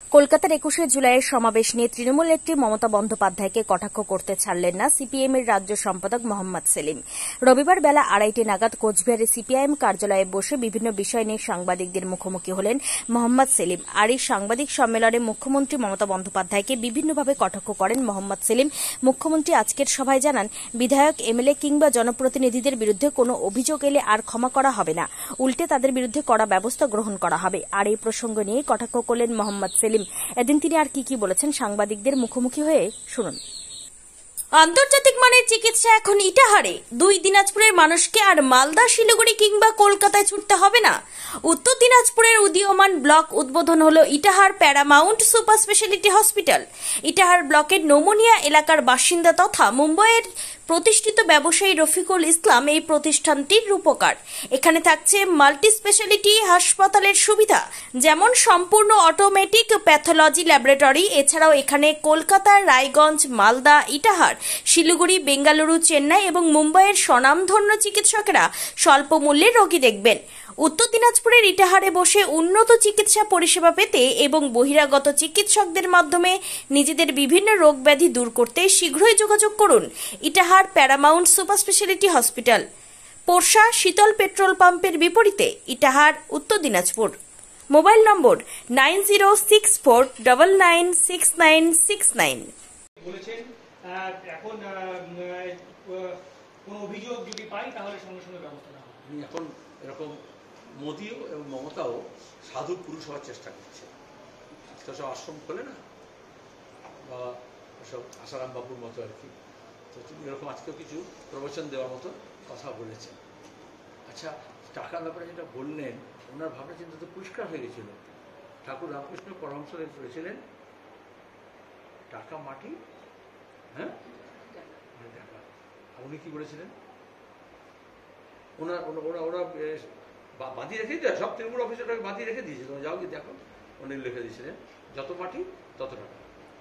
কলকাতার ২১শে জুলাইয়ের সমাবেশ নিয়ে তৃণমূল নেত্রী মমতা বন্দ্যোপাধ্যায়কে কটাক্ষ করতে ছাড়লেন না সিপিএম এর রাজ্য সম্পাদক মোহাম্মদ সেলিম। রবিবার বেলা ২:৩০ নাগাদ কোচবিহারে সিপিআইএম কার্যালয়ে বসে বিভিন্ন বিষয় নিয়ে সাংবাদিকদের মুখোমুখি হলেন মোহাম্মদ সেলিম। আর এই সাংবাদিক সম্মেলনে মুখ্যমন্ত্রী মমতা বন্দ্যোপাধ্যায়কে বিভিন্নভাবে কটাক্ষ করেন মোহাম্মদ সেলিম। মুখ্যমন্ত্রী আজকের সভায় জানান, বিধায়ক, এমএলএ কিংবা জনপ্রতিনিধিদের বিরুদ্ধে কোনো অভিযোগ এলে আর ক্ষমা করা হবে না, উল্টে তাদের বিরুদ্ধে কড়া ব্যবস্থা গ্রহণ করা হবে। আর এই প্রসঙ্গ নিয়ে কটাক্ষ করলেন মোহাম্মদ সেলিম। এদিন তিনি আর কি বলেছেন সাংবাদিকদের মুখোমুখি হয়ে শুনুন। আন্তর্জাতিক মানের চিকিৎসা এখন ইটাহারে। ২ দিনাজপুরের মানুষকে আর মালদা, শিলিগুড়ি কিংবা কলকাতায় ছুটতে হবে না। উত্তর দিনাজপুরের উদীয়মান ব্লক উদ্বোধন হলো Itahar Paramount super speciality hospital. Itahar ব্লকের নমুনিয়া এলাকার বাসিন্দা তথা মুম্বাইয়ের প্রতিষ্ঠিত ব্যবসায়ী রফিকুল ইসলাম এই প্রতিষ্ঠানটির রূপকার। এখানে থাকছে মাল্টি স্পেশালিটি হাসপাতালের সুবিধা, যেমন সম্পূর্ণ অটোমেটিক প্যাথোলজি ল্যাবরেটরি। এছাড়াও এখানে কলকাতা, রায়গঞ্জ, মালদা, ইটাহার, শিলিগুড়ি, বেঙ্গালুরু, চেন্নাই এবং মুম্বাইয়ের স্বনামধন্য চিকিৎসকেরা স্বল্প মূল্যে রোগী দেখবেন। উত্তর দিনাজপুরের ইটাহারে বসে উন্নত চিকিৎসা পরিষেবা পেতে এবং বহিরাগত চিকিৎসকদের মাধ্যমে নিজেদের বিভিন্ন রোগ ব্যাধি দূর করতে শীঘ্রই যোগাযোগ করুন Itahar Paramount super speciality hospital, পোরশা শীতল পেট্রোল পাম্পের বিপরীতে, ইটাহার, উত্তর দিনাজপুর। মোবাইল নম্বর 9064996969। বলেছেন এখন কোন অভিযোগ যদি পাই তাহলে সঙ্গে সঙ্গে ব্যবস্থা নেওয়া হবে। এখন এরকম মোদিও এবং মমতাও সাধু পুরুষ হওয়ার চেষ্টা করছে। আজকাল সব আশ্রম খোলে না, বা সব আসারাম বাবুর মতো আর কি। তো তিনি এরকম আজকেও কিছু প্রবচন দেওয়ার মতো কথা বলেছেন। আচ্ছা, টাকার ব্যাপারে যেটা বললেন, ওনার ভাবনা চিন্তা তো পরিষ্কার হয়ে গেছিল। ঠাকুর রামকৃষ্ণ পরমহংস করেছিলেন, টাকা মাটি, হ্যাঁ টাকা। উনি কি বলেছিলেন? ওরা বাঁধিয়ে রেখেই দেয়, সব তৃণমূল অফিসারটাকে বাঁধিয়ে রেখে দিয়েছিল। যাও কি দেখো, উনি লিখে দিয়েছিলেন, যত মাটি তত টাকা।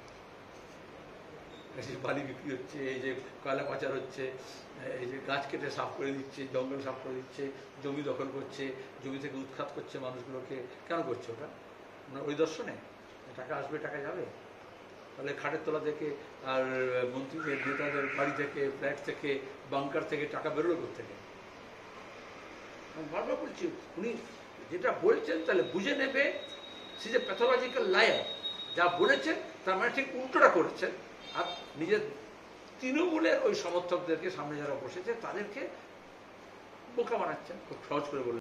বালি বিক্রি হচ্ছে, এই যে কয়লা পাচার হচ্ছে, এই যে গাছ কেটে সাফ করে দিচ্ছে, জঙ্গল সাফ করে দিচ্ছে, জমি দখল করছে, জমি থেকে উৎখাত করছে মানুষগুলোকে। কেন করছে ওটা? ওই দর্শনে টাকা আসবে, টাকা যাবে। তাহলে খাটের তলা থেকে আর মন্ত্রীদের, নেতাদের বাড়ি থেকে, ফ্ল্যাট থেকে, বাংকার থেকে টাকা বেরোলো কোথেকে? বারবার বলছি, উনি যেটা বলছেন তাহলে বুঝে নেবে সে যে প্যাথোলজিক্যাল লায়ার। যা বলেছেন তার মানে ঠিক উল্টোটা করেছেন। আর নিজের তৃণমূলের ওই সমর্থকদেরকে, সামনে যারা বসেছে তাদেরকে বোকা বানাচ্ছেন, খুব সহজ করে বলে।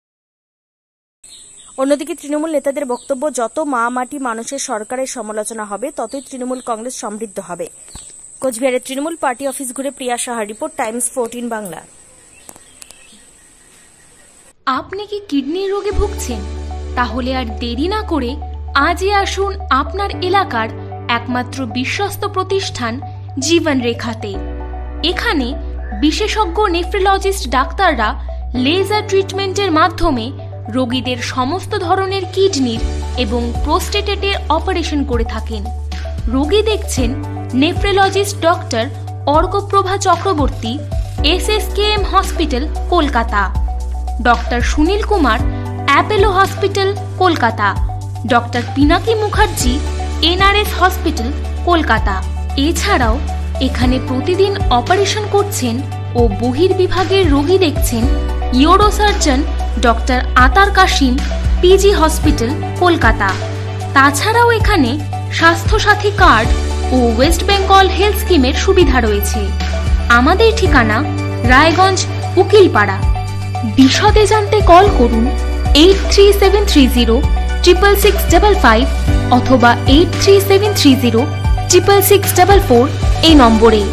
অন্যদিকে তৃণমূল নেতাদের বক্তব্য, যত মা মাটি মানুষের সরকারের সমালোচনা হবে ততই তৃণমূল কংগ্রেস সমৃদ্ধ হবে। কোচবিহারের তৃণমূল পার্টি অফিস ঘুরে প্রিয়া সাহার রিপোর্ট, টাইমস 14 বাংলা। আপনি কি কিডনির রোগে ভুগছেন? তাহলে আর দেরি না করে আজই আসুন আপনার এলাকার একমাত্র বিশ্বস্ত প্রতিষ্ঠান জীবন রেখাতে। এখানে বিশেষজ্ঞ নেফ্রোলজিস্ট ডাক্তাররা লেজার ট্রিটমেন্টের মাধ্যমে রোগীদের সমস্ত ধরনের কিডনির এবং প্রোস্টেটের অপারেশন করে থাকেন। রোগী দেখছেন nephrologist doctor Arkaprabha Chakraborty, SSKM hospital, Kolkata. Doctor Sunil Kumar, Apollo hospital, Kolkata. Doctor Pinaki Mukherjee, NRS hospital, Kolkata. এছাড়াও এখানে প্রতিদিন অপারেশন করছেন ও বহির্বিভাগের রোগী দেখছেন ইউরোসার্জন ডক্টর আতার কাশিম, PG হসপিটাল, কলকাতা। তাছাড়াও এখানে স্বাস্থ্যসাথী কার্ড ও ওয়েস্ট বেঙ্গল হেলথ স্কিমের সুবিধা রয়েছে। আমাদের ঠিকানা রায়গঞ্জ, উকিলপাড়া। বিশদে জানতে কল করুন 8373066655 অথবা 8373066644 এই নম্বরে।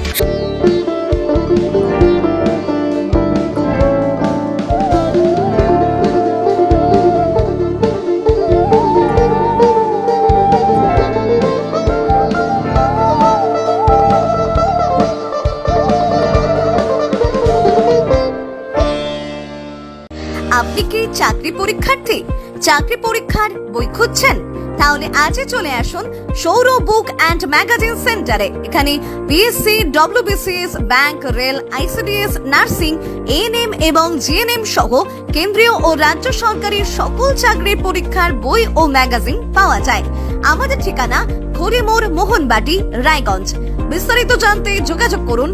আপনি কি চাকরি পরীক্ষার্থী? চাকরি পরীক্ষার বই খুঁজছেন? তাহলে আজই চলে আসুন সৌর বুক অ্যান্ড ম্যাগাজিন সেন্টারে। এখানে BSc, WBCS, bank, rail, ICDS, nursing, ANM এবং GNM সহ কেন্দ্রীয় ও রাজ্য সরকারি সকল চাকরির পরীক্ষার বই ও ম্যাগাজিন পাওয়া যায়। আমাদের ঠিকানা খড়িমোড় মোহনবাটি রায়গঞ্জ। বিস্তারিত জানতে যোগাযোগ করুন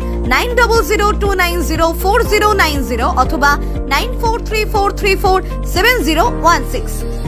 9002904090 অথবা 9434347016।